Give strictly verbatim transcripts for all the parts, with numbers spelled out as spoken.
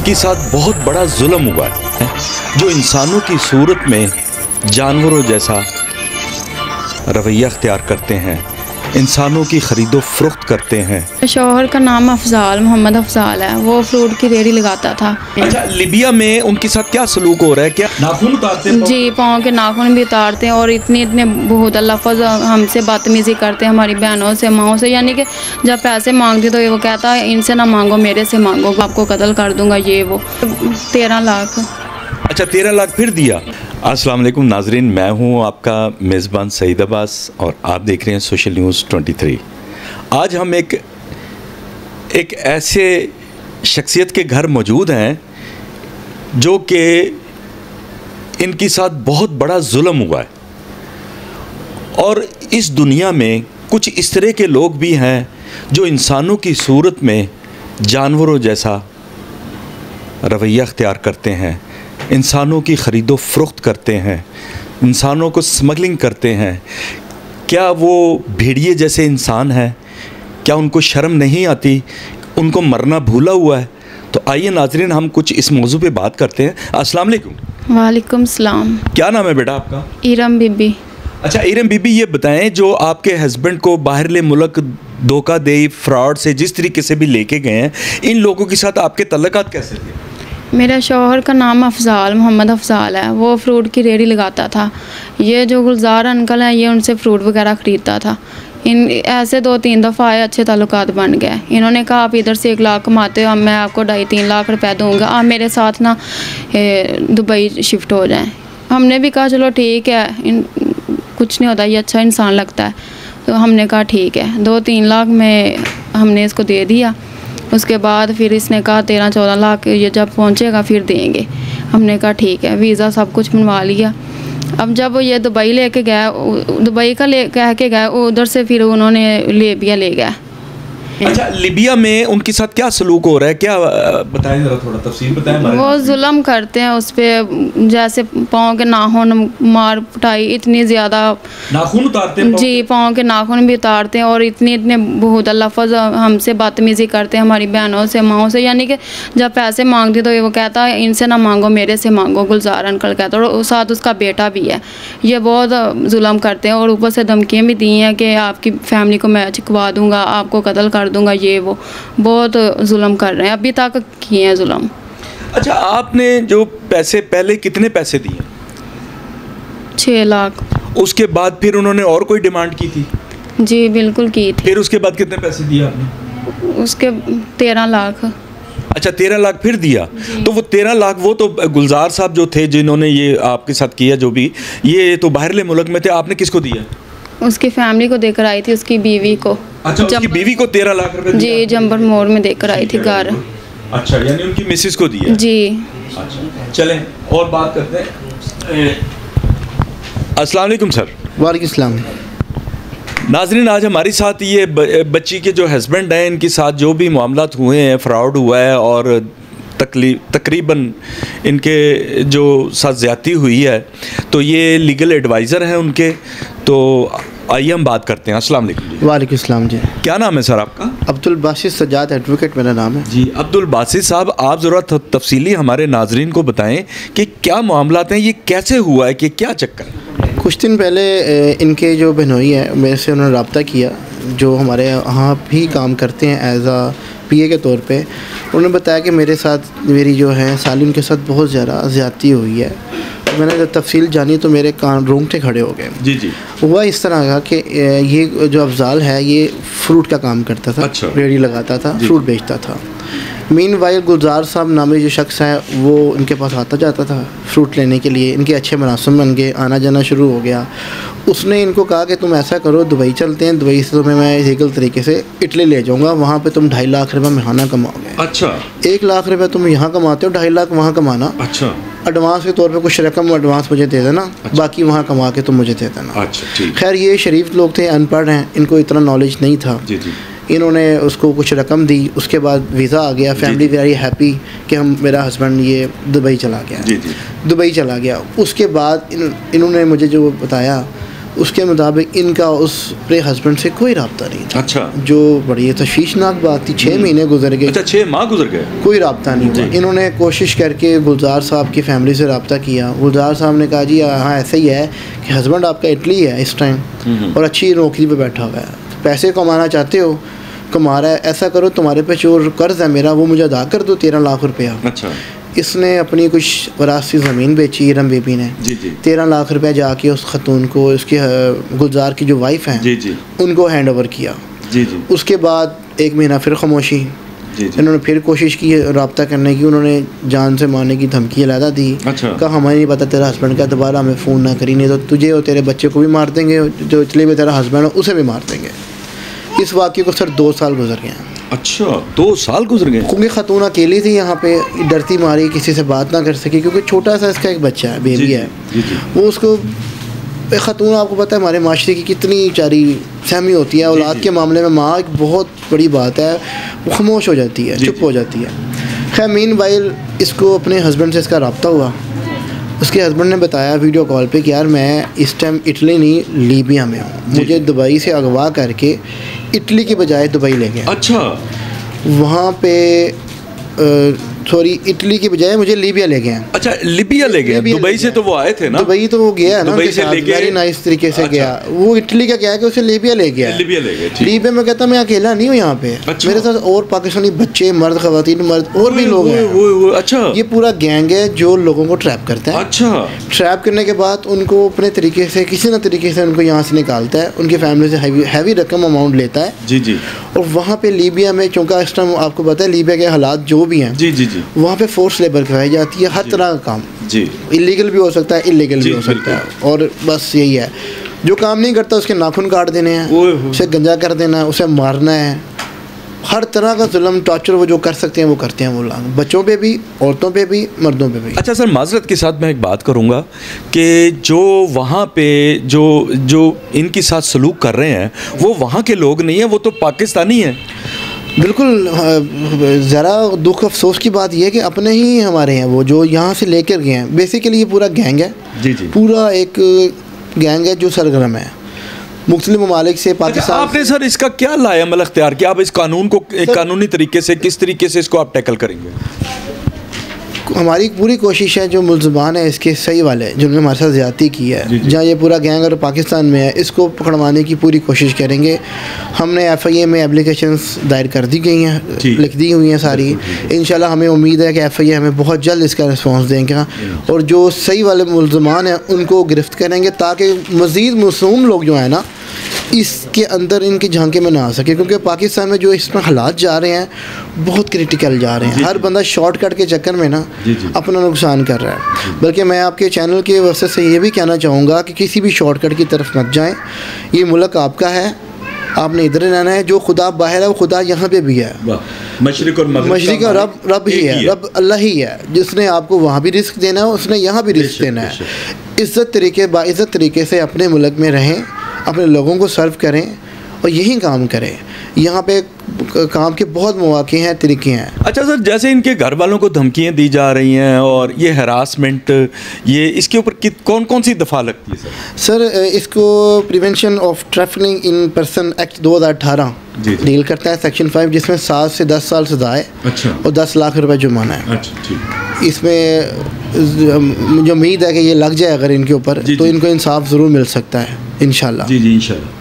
इनके साथ बहुत बड़ा जुल्म हुआ है, जो इंसानों की सूरत में जानवरों जैसा रवैया अख्तियार करते हैं, इंसानों की खरीदो फरोख्त करते हैं। शौहर का नाम अफजाल मोहम्मद अफजाल है, वो फ्रूट की रेडी लगाता था। अच्छा, लिबिया में उनके साथ क्या सलूक हो रहा है? क्या नाखून उतारते हैं? जी, पाँव के नाखून भी उतारते हैं और इतने इतने बहुत लफ्ज़ हमसे बदतमीज़ी करते हैं, हमारी बहनों से, माओं से। यानी कि जब पैसे मांगते तो ये वो कहता है इनसे ना मांगो, मेरे से मांगो, आपको कत्ल कर दूंगा, ये वो। तेरह लाख। अच्छा, तेरह लाख फिर दिया। अस्सलाम वालेकुम नाजरीन, मैं हूं आपका मेज़बान सईद अब्बास और आप देख रहे हैं सोशल न्यूज़ तेईस। आज हम एक एक ऐसे शख्सियत के घर मौजूद हैं जो कि इनके साथ बहुत बड़ा जुल्म हुआ है, और इस दुनिया में कुछ इस तरह के लोग भी हैं जो इंसानों की सूरत में जानवरों जैसा रवैया अख्तियार करते हैं, इंसानों की ख़रीदो फरोख्त करते हैं, इंसानों को स्मगलिंग करते हैं। क्या वो भेड़िए जैसे इंसान हैं? क्या उनको शर्म नहीं आती? उनको मरना भूला हुआ है? तो आइए नाजरीन, हम कुछ इस मौजू पे बात करते हैं। अस्सलाम वालेकुम। वालेकुम सलाम। क्या नाम है बेटा आपका? इरम बीबी। अच्छा इरम बीबी, ये बताएं, जो आपके हस्बैंड को बाहरले मुल्क धोखा दे, फ्रॉड से जिस तरीके से भी लेके गए हैं, इन लोगों के साथ आपके तल्लुकात कैसे थे? मेरा शौहर का नाम अफजाल मोहम्मद अफजाल है, वो फ्रूट की रेडी लगाता था। ये जो गुलजार अंकल हैं, ये उनसे फ्रूट वगैरह ख़रीदता था। इन ऐसे दो तीन दफ़ा आए, अच्छे ताल्लुकात बन गए। इन्होंने कहा आप इधर से एक लाख कमाते हो, अब मैं आपको ढाई तीन लाख रुपए दूंगा, आप मेरे साथ ना दुबई शिफ्ट हो जाएं। हमने भी कहा चलो ठीक है, इन कुछ नहीं होता, ये अच्छा इंसान लगता है। तो हमने कहा ठीक है, दो तीन लाख में हमने इसको दे दिया। उसके बाद फिर इसने कहा तेरह चौदह लाख ये जब पहुंचेगा फिर देंगे। हमने कहा ठीक है, वीज़ा सब कुछ बनवा लिया। अब जब ये दुबई लेके गया, दुबई का ले कह के गया, उधर से फिर उन्होंने लिबिया ले गया। अच्छा, लिबिया में उनके साथ क्या सलूक हो रहा है? क्या बताएं, जरा थोड़ा तफसील बताएं। वो जुल्म करते हैं उस पर, जैसे पाँव के नाखून, मार पिटाई इतनी ज़्यादा। नाखून उतारते हैं? जी, पाँव के नाखून भी उतारते हैं और इतने इतने बहुत लफ्ज़ हमसे बदतमीज़ी करते हैं, हमारी बहनों से, माओं से। यानी कि जब पैसे मांगते तो ये वो कहता है इनसे ना मांगो, मेरे से मांगो, गुलजार अंकल कहता है। और साथ उसका बेटा भी है। ये बहुत जुल्म करते हैं और ऊपर से धमकियाँ भी दी हैं कि आपकी फैमिली को मैं चिकवा दूँगा, आपको कत्ल कर दूंगा, ये वो। बहुत जुल्म कर रहे हैं, अभी तक किए हैं जुल्म। अच्छा, आपने जो पैसे पहले कितने पैसे दिए? छः लाख। उसके बाद फिर उन्होंने और कोई डिमांड की थी? जी बिल्कुल की थी। फिर उसके बाद कितने पैसे दिए आपने? उसके तेरह लाख। अच्छा, तेरह लाख फिर दिया। तो वो तेरह लाख, वो तो गुलजार साहब जो थे जिन्होंने ये आपके साथ किया, जो भी, ये तो बाहरले मुल्क में थे, आपने किसको दिया? उसकी फैमिली को देकर आई थी, उसकी बीवी को। अच्छा, उसकी बीवी को तेरह लाख रुपए? जी, जंबर मोड़ में देकर आई थी घर। अच्छा, यानी उनकी मिसेस को दिया? जी। अच्छा, चलें और बात करते हैं। अस्सलाम वालेकुम सर। वालेकुम सलाम। नाजरीन, आज हमारे साथ ये बच्ची के जो हस्बैंड हैं, इनके साथ जो भी मामलात हुए हैं, फ्रॉड हुआ है और तकरीबन इनके जो साथ ज़्यादती हुई है, तो ये लीगल एडवाइज़र हैं उनके। तो आइए हम बात करते हैं। अस्सलाम वालेकुम। वालेकुम सलाम जी। क्या नाम है सर आपका? अब्दुल बासित सज्जाद एडवोकेट मेरा नाम है जी। अब्दुल बासित साहब, आप ज़रा तफसीली हमारे नाजरीन को बताएं कि क्या मामलात हैं, ये कैसे हुआ है, कि क्या चक्कर है? कुछ दिन पहले इनके जो बहनोई है, मेरे से उन्होंने रब्ता किया, जो हमारे यहाँ भी काम करते हैं एज आ पीए के तौर पे। उन्होंने बताया कि मेरे साथ, मेरी जो है साली, उनके साथ बहुत ज़्यादा ज़्यादती हुई है। मैंने जब तफसील जानी तो मेरे कान रोंगटे खड़े हो गए। जी जी। हुआ इस तरह का कि ये जो अफजाल है, ये फ्रूट का काम करता था। अच्छा। रेडी लगाता था, फ्रूट बेचता था। मीन वाइल गुलजार साहब नामी जो शख्स है, वो इनके पास आता जाता था फ्रूट लेने के लिए। इनके अच्छे मुनासिब बन गए, आना जाना शुरू हो गया। उसने इनको कहा कि तुम ऐसा करो, दुबई चलते हैं, दुबई से तुम्हें मैं लीगल तरीके से इटली ले जाऊँगा, वहाँ पे तुम ढाई लाख रुपये महीना कमाओगे। अच्छा। एक लाख रुपये तुम यहाँ कमाते हो, ढाई लाख वहाँ कमाना। अच्छा। एडवांस के तौर पे कुछ रकम एडवांस मुझे दे देना। अच्छा। बाकी वहाँ कमा के तुम मुझे दे देना। अच्छा, ठीक। खैर, ये शरीफ लोग थे, अनपढ़ हैं, इनको इतना नॉलेज नहीं था। जी जी। इन्होंने उसको कुछ रकम दी। उसके बाद वीज़ा आ गया। फैमिली वेरी हैप्पी कि हम मेरा हस्बैंड ये दुबई चला गया। जी जी। दुबई चला गया। उसके बाद इन, इन्होंने मुझे जो बताया उसके मुताबिक इनका उस अपने हस्बैंड से कोई रब्ता नहीं था। अच्छा। जो बड़ी तशवीशनाक बात थी, छः महीने गुजर गए। अच्छा, छः माह गुजर गए, कोई रब्ता नहीं हुआ। इन्होंने कोशिश करके गुलजार साहब की फैमिली से रब्ता किया। गुलजार साहब ने कहा जी हाँ ऐसा ही है कि हस्बैंड आपका इटली है इस टाइम और अच्छी नौकरी पर बैठा हुआ है, पैसे कमाना चाहते हो, कमा रहा है, ऐसा करो तुम्हारे पे जो कर्ज़ है मेरा वो मुझे अदा कर दो तेरह लाख रुपया। अच्छा। इसने अपनी कुछ वरासती ज़मीन बेची इरम बेबी ने, जी जी, तेरह लाख रुपया जाके उस खतून को, उसकी गुलजार की जो वाइफ हैं जी जी, उनको हैंड ओवर किया। जी जी। उसके बाद एक महीना फिर खामोशी। जी जी। इन्होंने फिर कोशिश की रब्ता करने की, उन्होंने जान से मारने की धमकी अलहदा दी। अच्छा। कहा हमें नहीं पता तेरा हस्बैंड का, दोबारा हमें फ़ोन ना करी, नहीं तो तुझे और तेरे बच्चे को भी मार देंगे, जो इटली में तेरा हस्बैंड है उसे भी मार देंगे। इस वाक़े को सर दो साल गुजर गए हैं। अच्छा, दो साल गुजर गए। क्योंकि खतून अकेली थी यहाँ पे, डरती मारी, किसी से बात ना कर सकी, क्योंकि छोटा सा इसका एक बच्चा है, बेबी है। जी जी। वो उसको खतून, आपको पता है हमारे माशरे की कितनी चारी सहमी होती है औलाद के मामले में, माँ एक बहुत बड़ी बात है, वो खामोश हो जाती है, चुप हो जाती है। खैर मीन वाइल इसको अपने हस्बैंड से इसका रब्ता हुआ। उसके हस्बैंड ने बताया वीडियो कॉल पे कि यार मैं इस टाइम इटली नहीं लीबिया में हूँ, मुझे दुबई से अगवा करके इटली की बजाय दुबई ले गए। अच्छा। वहाँ पे सॉरी इटली की बजाय मुझे लीबिया ले गए। अच्छा, लीबिया ले गए। दुबई से तो वो आए थे ना, दुबई तो वो गया है ना, दुबई से लेके वेरी नाइस तरीके से अच्छा। गया। वो इटली का क्या है कि उसे लीबिया ले गया, लीबिया ले गए। लीबिया में कहता मैं अकेला नहीं हूँ यहाँ पे, अच्छा। मेरे साथ और पाकिस्तानी बच्चे, मर्द, खवातीन, मर्द और भी लोग हैं। अच्छा। ये पूरा गैंग है जो लोगों को ट्रैप करता है। अच्छा। ट्रैप करने के बाद उनको अपने तरीके से, किसी न तरीके से उनको यहाँ से निकालता है, उनकी फैमिली से हैवी हैवी रकम अमाउंट लेता है। जी जी। और वहाँ पे लीबिया में, चूँकि इस टाइम आपको पता है लीबिया के हालात जो भी हैं, जी जी जी, वहाँ पे फोर्स लेबर करवाई जाती है, हर तरह का काम। जी। इलीगल भी हो सकता है, इलीगल भी हो सकता है, और बस यही है, जो काम नहीं करता उसके नाखून काट देने हैं, उसे गंजा कर देना है, उसे मारना है, हर तरह का जुल्म, टॉर्चर वो जो कर सकते हैं वो करते हैं वो लोग, बच्चों पे भी, औरतों पे भी, मर्दों पे भी। अच्छा सर, माजरत के साथ मैं एक बात करूंगा कि जो वहाँ पे जो जो इनके साथ सलूक कर रहे हैं वो वहाँ के लोग नहीं हैं, वो तो पाकिस्तानी हैं। बिल्कुल। ज़रा दुख अफसोस की बात यह है कि अपने ही हमारे हैं वो, जो यहाँ से लेकर गए हैं। बेसिकली ये पूरा गैंग है। जी जी। पूरा एक गैंग है जो सरगर्म है मुख्तलिफ ममालिक से, पाकिस्तान। अच्छा, आपने सर इसका क्या लाया अमल अख्तियार किया? आप इस कानून को एक कानूनी तरीके से किस तरीके से इसको आप टैकल करेंगे? हमारी पूरी कोशिश है जो मुल्ज़मान है इसके सही वाले, जिन्होंने हमारे साथ ज़्यादती की है, जहाँ ये पूरा गैंग अगर पाकिस्तान में है, इसको पकड़वाने की पूरी कोशिश करेंगे। हमने एफ आई ए में एप्लीकेशंस दायर कर दी गई हैं, लिख दी हुई हैं सारी। इंशाल्लाह हमें उम्मीद है कि एफ आई ए हमें बहुत जल्द इसका रिस्पॉन्स देंगे और जो सही वाले मुल्ज़मान हैं उनको गिरफ्त करेंगे, ताकि मज़ीद मासूम लोग जो हैं ना इसके अंदर इनके झांके में ना आ सके, क्योंकि पाकिस्तान में जो इसमें हालात जा रहे हैं बहुत क्रिटिकल जा रहे हैं। हर बंदा शॉर्टकट के चक्कर में ना अपना नुकसान कर रहा है। बल्कि मैं आपके चैनल के वजह से ये भी कहना चाहूँगा कि किसी भी शॉर्टकट की तरफ मत जाएं। ये मुल्क आपका है, आपने इधर रहना है। जो खुदा बाहर है वो खुदा यहाँ पे भी है। मशरिक और मगरिब मशरिक और रब रब ही है, रब अल्लाह ही है, जिसने आपको वहाँ भी रिस्क देना है, उसने यहाँ भी रिस्क देना है। इज़्ज़त तरीके बाइज़्ज़त तरीके से अपने मुल्क में रहें, अपने लोगों को सर्व करें और यही काम करें। यहाँ पे काम के बहुत मौके हैं, तरीके हैं। अच्छा सर, जैसे इनके घर वालों को धमकियाँ दी जा रही हैं और ये हरासमेंट, ये इसके ऊपर कि कौन कौन सी दफ़ा लगती है सर? सर इसको prevention of trafficking in person act दो हज़ार अठारह डील करता है, सेक्शन फाइव, जिसमें सात से दस साल सजा है। अच्छा। और दस लाख रुपए जुर्माना है। अच्छा, ठीक। इसमें मुझे उम्मीद है कि ये लग जाए अगर इनके ऊपर, तो इनको इंसाफ ज़रूर मिल सकता है इंशाल्लाह। जी जी, इंशाल्लाह।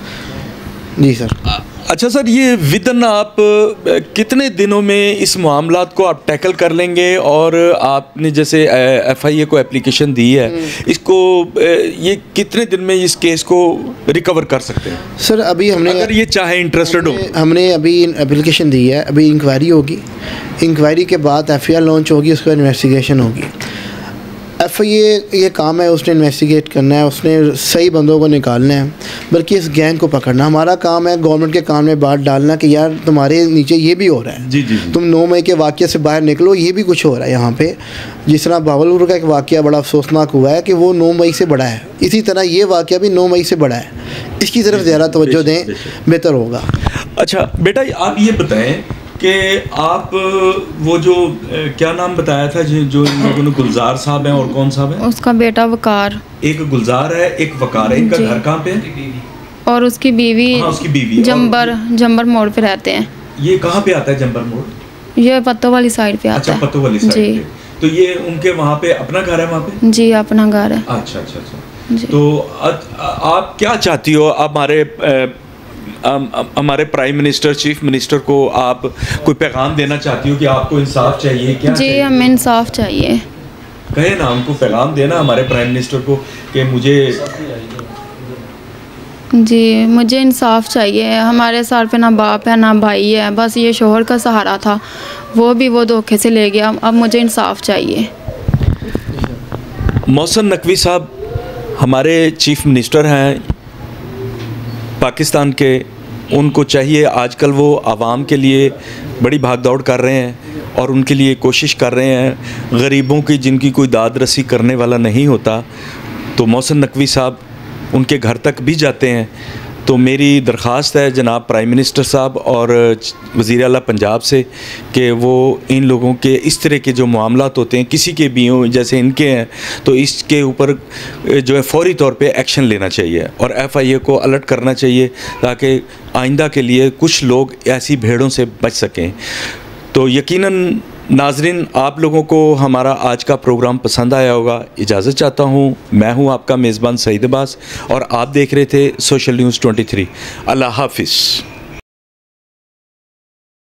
जी सर। अच्छा सर, ये विदन आप कितने दिनों में इस मामलात को आप टैकल कर लेंगे? और आपने जैसे एफ आई ए को एप्लीकेशन दी है, इसको ये कितने दिन में इस केस को रिकवर कर सकते हैं? सर अभी हमने, अगर ये चाहे इंटरेस्टेड हो, हमने अभी एप्लीकेशन दी है, अभी इंक्वायरी होगी, इंक्वायरी के बाद एफ आई आर लॉन्च होगी, उसके बाद इन्वेस्टिगेशन होगी। एफ आई ए ये काम है, उसने इन्वेस्टिगेट करना है, उसने सही बंदों को निकालना है, बल्कि इस गैंग को पकड़ना। हमारा काम है गवर्नमेंट के काम में बात डालना कि यार तुम्हारे नीचे ये भी हो रहा है। जी जी जी। तुम नौ मई के वाक़े से बाहर निकलो, ये भी कुछ हो रहा है यहाँ पे। जिस तरह भावलपुर का एक वाक़या बड़ा अफसोसनाक हुआ है कि वो नौ मई से बड़ा है, इसी तरह ये वाक़या भी नौ मई से बड़ा है। इसकी तरफ ज़्यादा तवज्जो दें, बेहतर होगा। अच्छा बेटा, आप ये बताएँ कि आप वो जो क्या नाम बताया था जो जो इन लोगों ने, गुलजार साहब हैं और कौन साहब हैं? उसका बेटा वकार। एक गुलजार है, एक वकार है। इनका घर कहाँ पे है? और उसकी बीवी, हाँ, उसकी बीवी जंबर जंबर मोड़ पे रहते हैं। ये कहाँ पे आता है जंबर मोड़? ये पत्तों वाली साइड पे आता अच्छा, है। पत्तों वाली साइड जी। पे। तो ये उनके वहाँ पे अपना घर है वहाँ पे? जी, अपना घर है। अच्छा अच्छा अच्छा। तो आप क्या चाहती हो? आप हमारे हमारे प्राइम मिनिस्टर, चीफ मिनिस्टर को आप कोई पैगाम देना चाहती हो कि आपको इंसाफ चाहिए? क्या जी, चाहिए? हमें इंसाफ चाहिए। कहे ना, उनको पैगाम देना हमारे प्राइम मिनिस्टर को कि मुझे जी मुझे इंसाफ चाहिए। हमारे सर पे ना बाप है ना भाई है, बस ये शोहर का सहारा था, वो भी वो धोखे से ले गया। अब मुझे इंसाफ चाहिए। मोहसिन नकवी साहब हमारे चीफ मिनिस्टर हैं पाकिस्तान के। उनको चाहिए, आजकल वो आवाम के लिए बड़ी भागदौड़ कर रहे हैं और उनके लिए कोशिश कर रहे हैं। गरीबों की जिनकी कोई दाद रसी करने वाला नहीं होता, तो मोहसिन नकवी साहब उनके घर तक भी जाते हैं। तो मेरी दरख्वास्त है जनाब प्राइम मिनिस्टर साहब और वज़ीर आला पंजाब से कि वो इन लोगों के इस तरह के जो मामलात होते हैं, किसी के भी हों जैसे इनके हैं, तो इसके ऊपर जो है फौरी तौर पे एक्शन लेना चाहिए और एफ आई ए को अलर्ट करना चाहिए ताकि आइंदा के लिए कुछ लोग ऐसी भेड़ों से बच सकें। तो यकीनन नाजरीन, आप लोगों को हमारा आज का प्रोग्राम पसंद आया होगा। इजाज़त चाहता हूँ। मैं हूँ आपका मेज़बान सईद अब्बास और आप देख रहे थे सोशल न्यूज़ ट्वेंटी थ्री। अल्लाह हाफिज़।